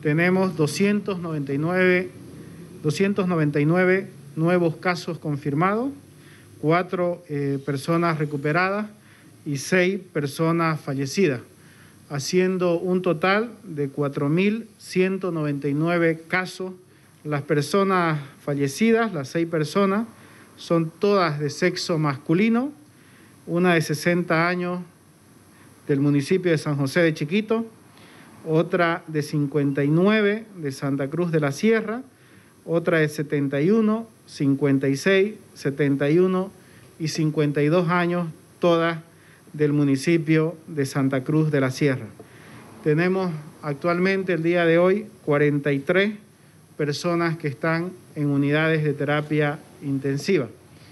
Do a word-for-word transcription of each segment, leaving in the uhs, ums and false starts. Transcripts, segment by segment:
tenemos doscientos noventa y nueve, doscientos noventa y nueve nuevos casos confirmados, cuatro eh, personas recuperadas y seis personas fallecidas, haciendo un total de cuatro mil ciento noventa y nueve casos. Las personas fallecidas, las seis personas, son todas de sexo masculino, una de sesenta años del municipio de San José de Chiquito, otra de cincuenta y nueve de Santa Cruz de la Sierra, otra de setenta y uno, cincuenta y seis, setenta y uno y cincuenta y dos años, todas del municipio de Santa Cruz de la Sierra. Tenemos actualmente, el día de hoy, cuarenta y tres personas que están en unidades de terapia intensiva.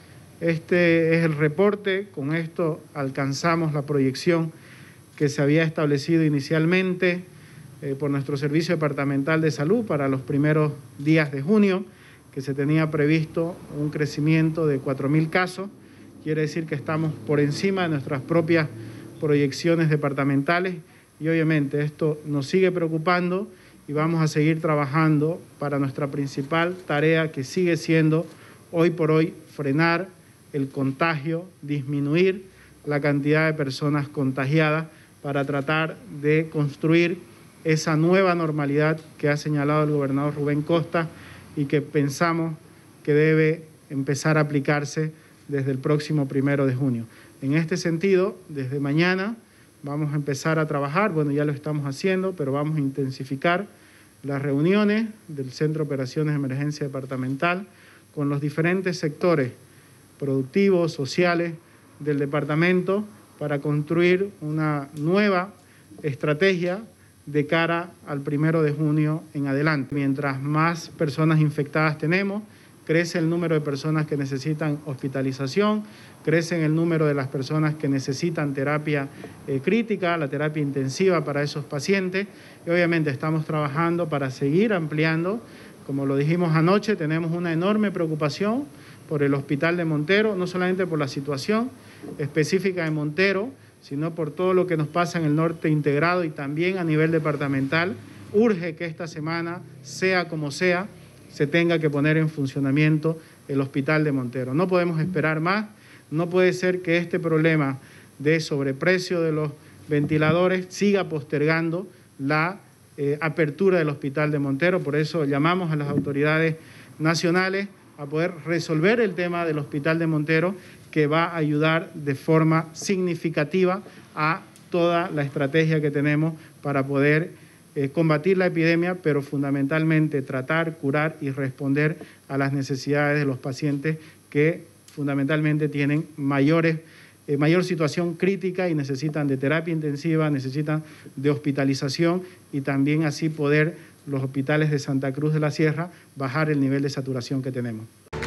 Este es el reporte, con esto alcanzamos la proyección que se había establecido inicialmente eh, por nuestro Servicio Departamental de Salud para los primeros días de junio, que se tenía previsto un crecimiento de cuatro mil casos. Quiere decir que estamos por encima de nuestras propias proyecciones departamentales y obviamente esto nos sigue preocupando y vamos a seguir trabajando para nuestra principal tarea, que sigue siendo hoy por hoy frenar el contagio, disminuir la cantidad de personas contagiadas para tratar de construir esa nueva normalidad que ha señalado el gobernador Rubén Costa y que pensamos que debe empezar a aplicarse desde el próximo primero de junio. En este sentido, desde mañana vamos a empezar a trabajar, bueno, ya lo estamos haciendo, pero vamos a intensificar las reuniones del Centro de Operaciones de Emergencia Departamental con los diferentes sectores productivos, sociales del departamento para construir una nueva estrategia de cara al primero de junio en adelante. Mientras más personas infectadas tenemos, crece el número de personas que necesitan hospitalización, crece el número de las personas que necesitan terapia eh, crítica, la terapia intensiva para esos pacientes. Y obviamente estamos trabajando para seguir ampliando. Como lo dijimos anoche, tenemos una enorme preocupación por el hospital de Montero, no solamente por la situación específica de Montero, sino por todo lo que nos pasa en el norte integrado y también a nivel departamental. Urge que esta semana, sea como sea, se tenga que poner en funcionamiento el hospital de Montero. No podemos esperar más, no puede ser que este problema de sobreprecio de los ventiladores siga postergando la eh, apertura del hospital de Montero. Por eso llamamos a las autoridades nacionales a poder resolver el tema del hospital de Montero, que va a ayudar de forma significativa a toda la estrategia que tenemos para poder eh, combatir la epidemia, pero fundamentalmente tratar, curar y responder a las necesidades de los pacientes que fundamentalmente tienen mayores, eh, mayor situación crítica y necesitan de terapia intensiva, necesitan de hospitalización y también así poder los hospitales de Santa Cruz de la Sierra bajar el nivel de saturación que tenemos.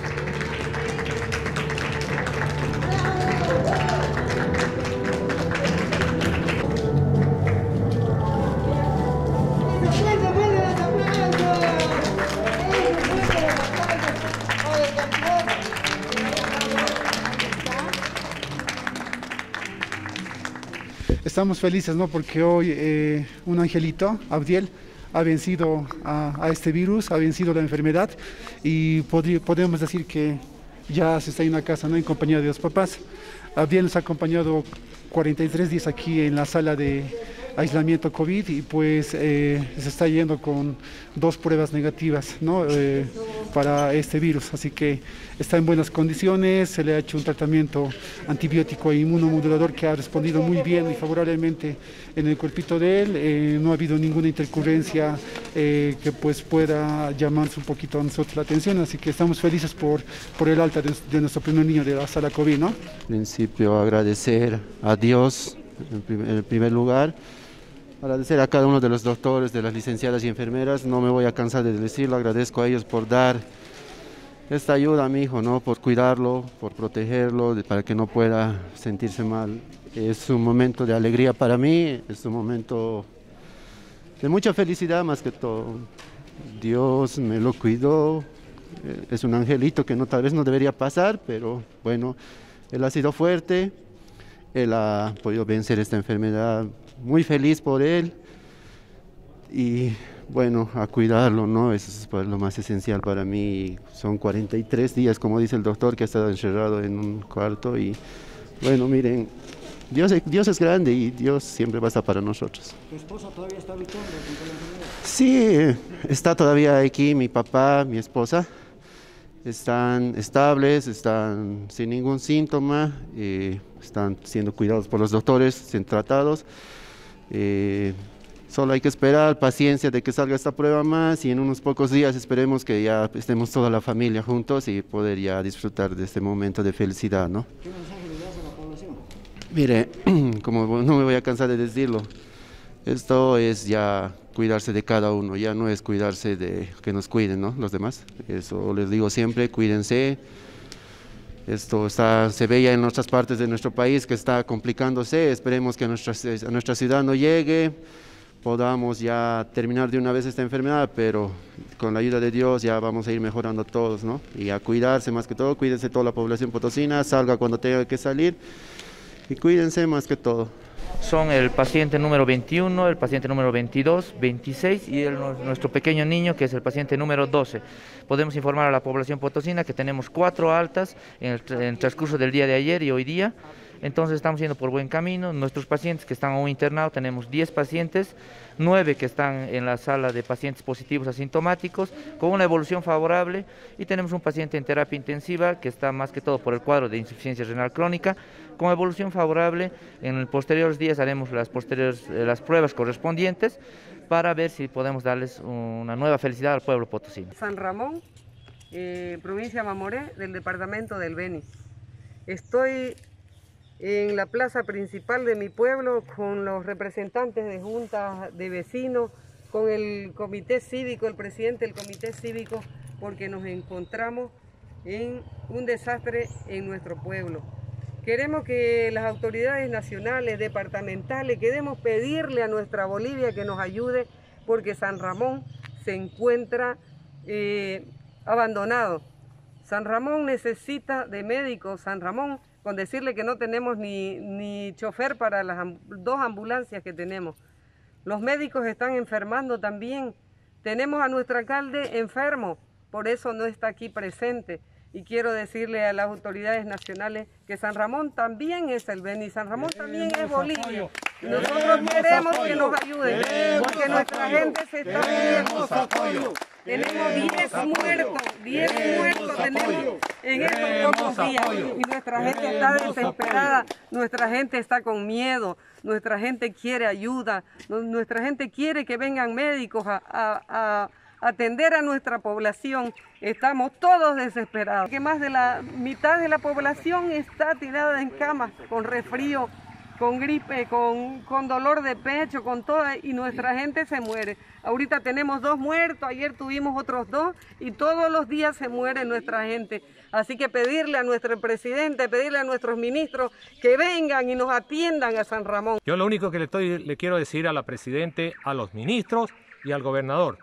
Estamos felices, ¿no? Porque hoy eh, un angelito, Abdiel, ha vencido a, a este virus, ha vencido la enfermedad y podri, podemos decir que ya se está en una casa, ¿no? En compañía de los papás. Abdiel nos ha acompañado cuarenta y tres días aquí en la sala de aislamiento COVID y pues eh, se está yendo con dos pruebas negativas, ¿no? eh, para este virus, así que está en buenas condiciones. Se le ha hecho un tratamiento antibiótico e inmunomodulador que ha respondido muy bien y favorablemente en el cuerpito de él. Eh, no ha habido ninguna intercurrencia eh, que pues pueda llamarse un poquito a nosotros la atención, así que estamos felices por, por el alta de, de nuestro primer niño de la sala COVID, ¿no? En principio agradecer a Dios en primer, en primer lugar, agradecer a cada uno de los doctores, de las licenciadas y enfermeras. No me voy a cansar de decirlo, agradezco a ellos por dar esta ayuda a mi hijo, ¿no? Por cuidarlo, por protegerlo, de, para que no pueda sentirse mal. Es un momento de alegría para mí, es un momento de mucha felicidad más que todo. Dios me lo cuidó, es un angelito que no, tal vez no debería pasar, pero bueno, él ha sido fuerte, él ha podido vencer esta enfermedad. Muy feliz por él y bueno, a cuidarlo, ¿no? Eso es pues lo más esencial para mí. Son cuarenta y tres días, como dice el doctor, que ha estado encerrado en un cuarto y, bueno, miren, Dios, Dios es grande y Dios siempre va a estar para nosotros. ¿Tu esposa todavía está luchando contra la enfermedad? Sí, está todavía aquí mi papá, mi esposa. Están estables, están sin ningún síntoma, eh, están siendo cuidados por los doctores, siendo tratados. Eh, solo hay que esperar, paciencia de que salga esta prueba más y en unos pocos días esperemos que ya estemos toda la familia juntos y poder ya disfrutar de este momento de felicidad, ¿no? ¿Qué mensaje le das a la población? Mire, como no me voy a cansar de decirlo, esto es ya cuidarse de cada uno, ya no es cuidarse de que nos cuiden, ¿no? Los demás. Eso les digo siempre, cuídense. Esto está, se ve ya en otras partes de nuestro país que está complicándose. Esperemos que a nuestra, a nuestra ciudad no llegue, podamos ya terminar de una vez esta enfermedad, pero con la ayuda de Dios ya vamos a ir mejorando todos, ¿no? Y a cuidarse más que todo, cuídense toda la población potosina, salga cuando tenga que salir y cuídense más que todo. Son el paciente número veintiuno, el paciente número veintidós, veintiséis y el, nuestro pequeño niño que es el paciente número doce. Podemos informar a la población potosina que tenemos cuatro altas en el, en el transcurso del día de ayer y hoy día. Entonces estamos yendo por buen camino. Nuestros pacientes que están aún internados, tenemos diez pacientes, nueve que están en la sala de pacientes positivos asintomáticos, con una evolución favorable, y tenemos un paciente en terapia intensiva que está más que todo por el cuadro de insuficiencia renal crónica, con evolución favorable. En los posteriores días haremos las, posteriores, las pruebas correspondientes para ver si podemos darles una nueva felicidad al pueblo potosino. San Ramón, eh, provincia de Mamoré, del departamento del Beni. Estoy en la plaza principal de mi pueblo con los representantes de juntas de vecinos, con el comité cívico, el presidente del comité cívico, porque nos encontramos en un desastre en nuestro pueblo. Queremos que las autoridades nacionales, departamentales, queremos pedirle a nuestra Bolivia que nos ayude, porque San Ramón se encuentra eh, abandonado. San Ramón necesita de médicos. San Ramón, con decirle que no tenemos ni, ni chofer para las amb- dos ambulancias que tenemos. Los médicos están enfermando también. Tenemos a nuestro alcalde enfermo, por eso no está aquí presente. Y quiero decirle a las autoridades nacionales que San Ramón también es el Beni, San Ramón también es Bolivia. Y nosotros queremos que nos ayuden, porque nuestra gente se está muriendo. Tenemos diez muertos, diez muertos tenemos en estos pocos días. Y nuestra gente está desesperada, nuestra gente está con miedo, nuestra gente quiere ayuda, nuestra gente quiere que vengan médicos a... a, a atender a nuestra población. Estamos todos desesperados. Que más de la mitad de la población está tirada en camas, con resfrío, con gripe, con, con dolor de pecho, con todo, y nuestra gente se muere. Ahorita tenemos dos muertos, ayer tuvimos otros dos, y todos los días se muere nuestra gente. Así que pedirle a nuestro presidente, pedirle a nuestros ministros que vengan y nos atiendan a San Ramón. Yo lo único que le, estoy, le quiero decir a la presidente, a los ministros y al gobernador: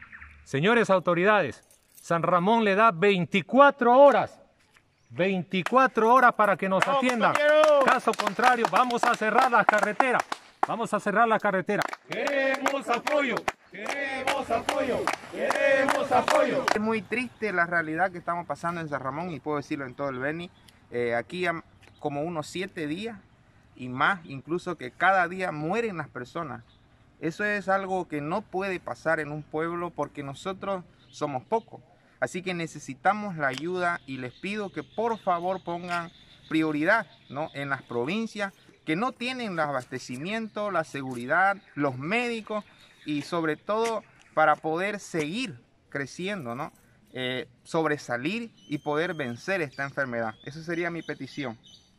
señores autoridades, San Ramón le da veinticuatro horas, veinticuatro horas para que nos atiendan. Caso contrario, vamos a cerrar las carreteras, vamos a cerrar la carretera. Queremos apoyo, queremos apoyo, queremos apoyo. Es muy triste la realidad que estamos pasando en San Ramón, y puedo decirlo en todo el Beni. Eh, aquí hay como unos siete días y más, incluso que cada día mueren las personas. Eso es algo que no puede pasar en un pueblo porque nosotros somos pocos. Así que necesitamos la ayuda y les pido que por favor pongan prioridad, ¿no?, en las provincias que no tienen el abastecimiento, la seguridad, los médicos y sobre todo para poder seguir creciendo, ¿no? Eh, sobresalir y poder vencer esta enfermedad. Esa sería mi petición.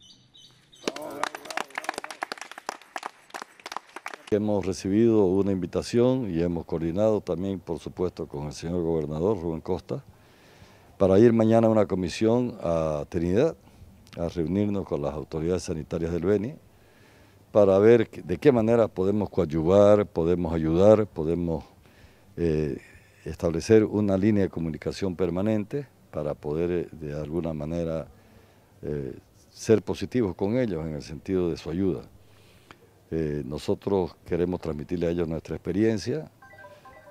Hemos recibido una invitación y hemos coordinado también, por supuesto, con el señor gobernador Rubén Costa, para ir mañana a una comisión a Trinidad, a reunirnos con las autoridades sanitarias del Beni, para ver de qué manera podemos coadyuvar, podemos ayudar, podemos eh, establecer una línea de comunicación permanente para poder de alguna manera eh, ser positivos con ellos en el sentido de su ayuda. Eh, nosotros queremos transmitirle a ellos nuestra experiencia,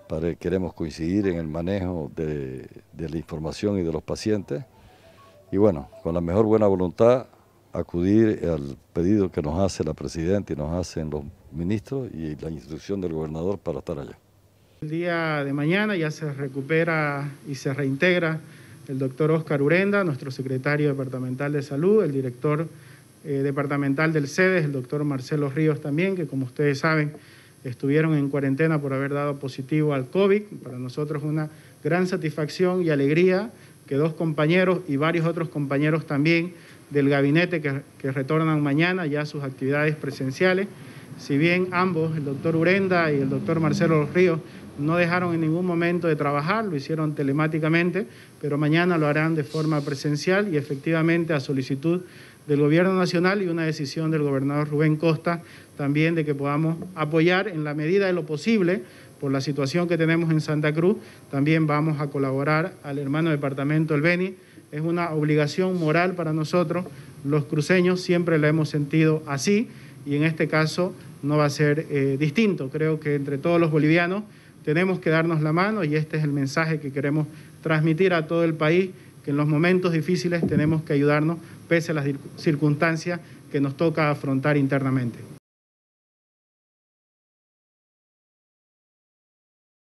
Para, queremos coincidir en el manejo de, de la información y de los pacientes. Y bueno, con la mejor buena voluntad, acudir al pedido que nos hace la Presidenta y nos hacen los ministros y la instrucción del gobernador para estar allá. El día de mañana ya se recupera y se reintegra el doctor Óscar Urenda, nuestro secretario departamental de salud, el director eh, departamental del CEDES, el doctor Marcelo Ríos también, que como ustedes saben estuvieron en cuarentena por haber dado positivo al COVID. Para nosotros una gran satisfacción y alegría que dos compañeros y varios otros compañeros también del gabinete que, que retornan mañana ya a sus actividades presenciales. Si bien ambos, el doctor Urenda y el doctor Marcelo Ríos, no dejaron en ningún momento de trabajar, lo hicieron telemáticamente, pero mañana lo harán de forma presencial y efectivamente a solicitud del Gobierno Nacional y una decisión del gobernador Rubén Costa también de que podamos apoyar en la medida de lo posible por la situación que tenemos en Santa Cruz. También vamos a colaborar al hermano departamento del Beni. Es una obligación moral para nosotros, los cruceños siempre la hemos sentido así y en este caso no va a ser eh, distinto. Creo que entre todos los bolivianos tenemos que darnos la mano y este es el mensaje que queremos transmitir a todo el país, que en los momentos difíciles tenemos que ayudarnos pese a las circunstancias que nos toca afrontar internamente.